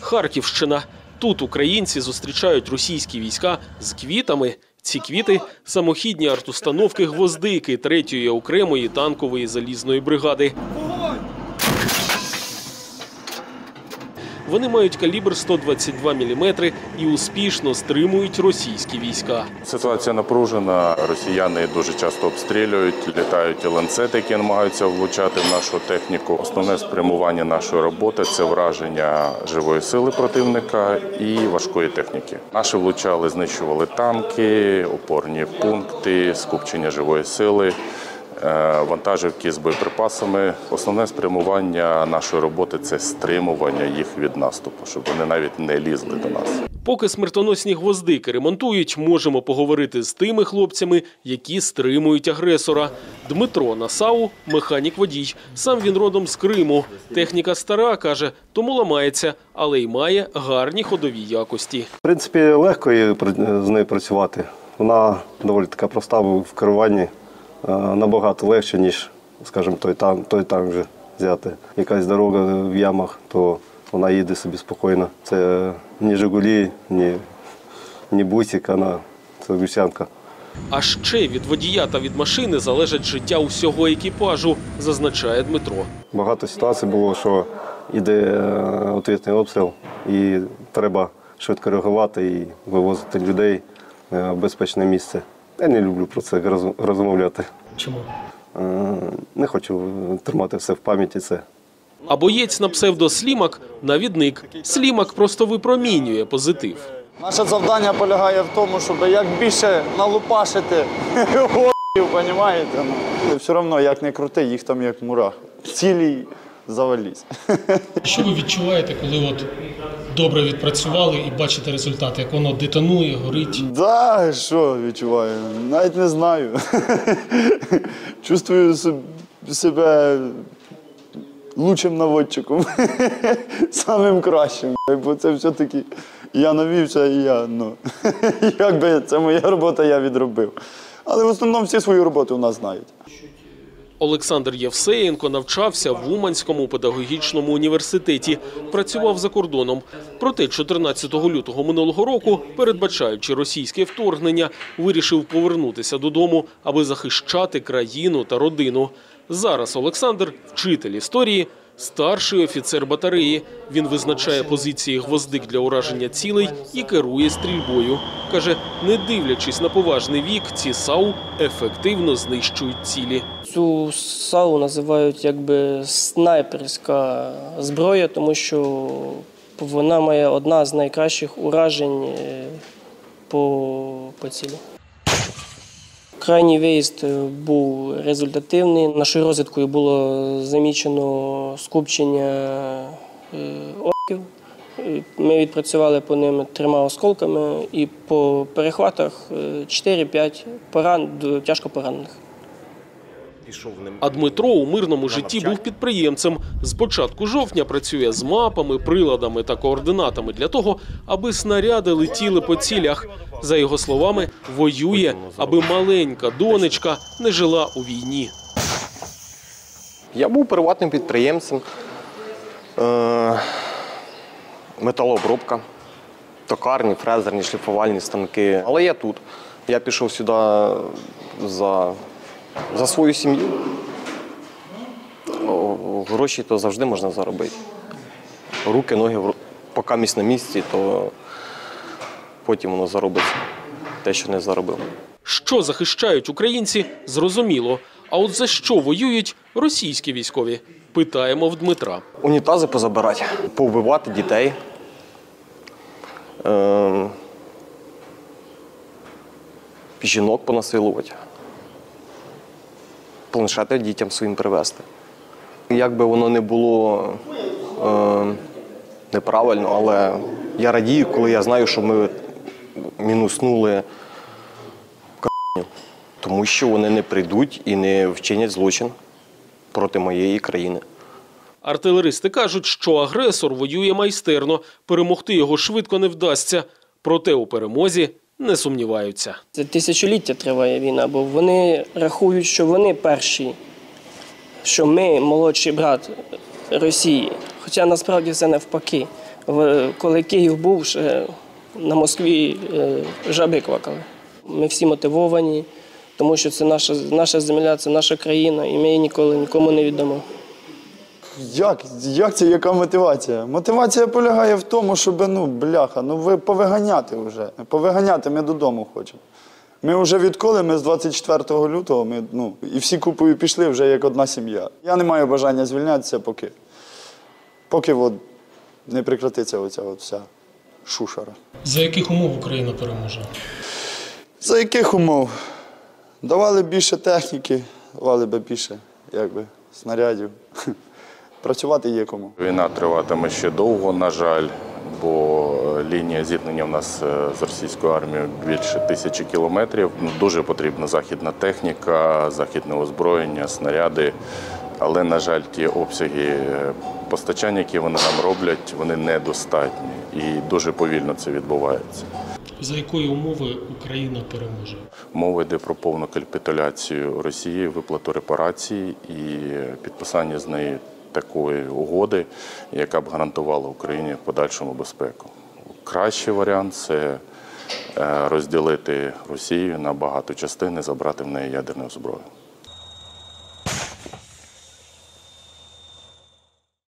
Харківщина. Тут українці зустрічають російські війська з квітами. Ці квіти – самохідні артустановки «Гвоздики» 3-ї окремої танкової залізної бригади. Вони мають калібр 122 мм і успішно стримують російські війська. Ситуація напружена, росіяни дуже часто обстрілюють, літають ланцети, які намагаються влучати в нашу техніку. Основне спрямування нашої роботи – це враження живої сили противника і важкої техніки. Наші влучали, знищували танки, опорні пункти, скупчення живої сили, вантажівки з боєприпасами. Основне спрямування нашої роботи – це стримування їх від наступу, щоб вони навіть не лізли до нас. Поки смертоносні гвоздики ремонтують, можемо поговорити з тими хлопцями, які стримують агресора. Дмитро Насау – механік-водій. Сам він родом з Криму. Техніка стара, каже, тому ламається, але й має гарні ходові якості. В принципі, легко з нею працювати. Вона доволі така проста в керуванні. Набагато легше, ніж, скажімо, той танк вже взяти. Якась дорога в ямах, то вона їде собі спокійно. Це ні «Жигулі», ні «Бусик», це гусянка. А ще від водія та від машини залежить життя усього екіпажу, зазначає Дмитро. Багато ситуацій було, що йде відповідний обстріл і треба швидко реагувати і вивозити людей в безпечне місце. Я не люблю про це розмовляти. Чому? Не хочу тримати все в пам'яті це. А боєць на псевдо «Слімак» – навідник. «Слімак» просто випромінює позитив. Наше завдання полягає в тому, щоб як більше налупашити ***ів, розумієте? Все одно, як не крути, їх там як мурах. Цілі завались. Що ви відчуваєте, коли добре відпрацювали і бачите результати, як воно детонує, горить? Так, що відчуваю? Навіть не знаю. Чувствую себе лучшим наводчиком, самим кращим. Бо це все-таки я навівся і якби це моя робота, я відробив. Але в основному всі свою роботу у нас знають. Олександр Євсеєнко навчався в Уманському педагогічному університеті, працював за кордоном. Проте 14 лютого минулого року, передбачаючи російське вторгнення, вирішив повернутися додому, аби захищати країну та родину. Зараз Олександр – вчитель історії, старший офіцер батареї. Він визначає позиції гвоздик для ураження цілей і керує стрільбою. Каже, не дивлячись на поважний вік, ці САУ ефективно знищують цілі. Цю САУ називають якби снайперська зброя, тому що вона має одна з найкращих уражень по цілі. Крайній виїзд був результативний. Нашою розвідкою було замічено скупчення орків. Ми відпрацювали по ним 3 осколками і по перехватах 4-5 тяжко поранених. А Дмитро у мирному житті був підприємцем. З початку жовтня працює з мапами, приладами та координатами для того, аби снаряди летіли по цілях. За його словами, воює, аби маленька донечка не жила у війні. Я був приватним підприємцем, металообробка, токарні, фрезерні, шліфувальні станки. Але я тут. Я пішов сюди за свою сім'ю. Гроші то завжди можна заробити. Руки, ноги, поки місць на місці, то потім воно заробиться те, що не заробив. Що захищають українці, зрозуміло. А от за що воюють російські військові? Питаємо в Дмитра. Унітази позабирати, повбивати дітей. Жінок понасилувати. Планшети дітям своїм привезти. Як би воно не було неправильно, але я радію, коли я знаю, що ми мінуснули тому що вони не прийдуть і не вчинять злочин проти моєї країни. Артилеристи кажуть, що агресор воює майстерно, перемогти його швидко не вдасться. Проте у перемозі не сумніваються. Це тисячоліття триває війна, бо вони рахують, що вони перші, що ми молодший брат Росії. Хоча насправді все навпаки. Коли Київ був, ще на Москві жаби квакали. Ми всі мотивовані, тому що це наша земля, це наша країна, і ми її нікому не віддамо. Як це, яка мотивація? Мотивація полягає в тому, щоб, ви повиганяти вже. Повиганяти ми додому хочемо. Ми вже відколи, ми з 24 лютого, і всі купою пішли вже як одна сім'я. Я не маю бажання звільнятися, поки не прекратиться оця вся шушера. За яких умов Україна переможе? За яких умов? Давали більше техніки, давали б більше, снарядів. Працювати є кому. Війна триватиме ще довго, на жаль, бо лінія зіткнення в нас з російською армією більше 1000 кілометрів. Дуже потрібна західна техніка, західне озброєння, снаряди. Але, на жаль, ті обсяги постачання, які вони нам роблять, вони недостатні. І дуже повільно це відбувається. За якої умови Україна переможе? Мова йде про повну капітуляцію Росії, виплату репарацій і підписання з нею такої угоди, яка б гарантувала Україні в подальшому безпеку. Кращий варіант – це розділити Росію на багато частин і забрати в неї ядерну зброю.